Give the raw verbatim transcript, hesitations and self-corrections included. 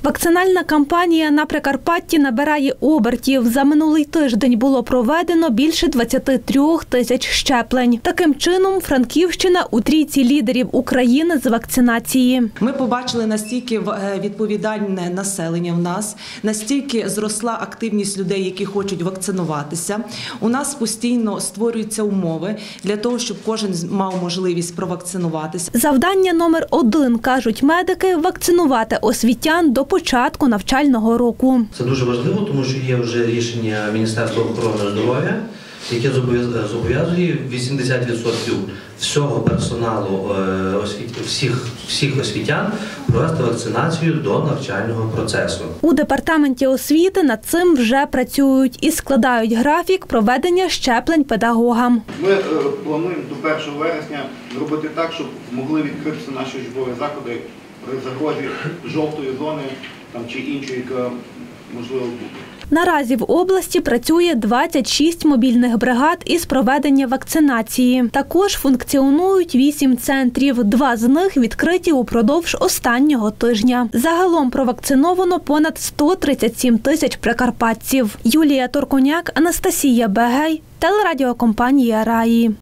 Вакцинальна кампанія на Прикарпатті набирає обертів. За минулий тиждень було проведено більше двадцяти трьох тисяч щеплень. Таким чином, Франківщина у трійці лідерів України з вакцинації. Ми побачили, настільки відповідальне населення в нас, настільки зросла активність людей, які хочуть вакцинуватися. У нас постійно створюються умови для того, щоб кожен мав можливість провакцинуватися. Завдання номер один, кажуть медики, вакцинувати освітян до початку навчального року. Це дуже важливо, тому що є вже рішення Міністерства охорони здоров'я, яке зобов'язує вісімдесят відсотків всього персоналу, всіх, всіх освітян провести вакцинацію до навчального процесу. У департаменті освіти над цим вже працюють і складають графік проведення щеплень педагогам. Ми плануємо до першого вересня зробити так, щоб могли відкритися наші учбові заклади при загрозі жовтої зони там, чи іншої, яка можливо буде. Наразі в області працює двадцять шість мобільних бригад із проведення вакцинації. Також функціонують вісім центрів. Два з них відкриті упродовж останнього тижня. Загалом провакциновано понад сто тридцять сім тисяч прикарпатців. Юлія Торконяк, Анастасія Бегей, телерадіокомпанія «Раї».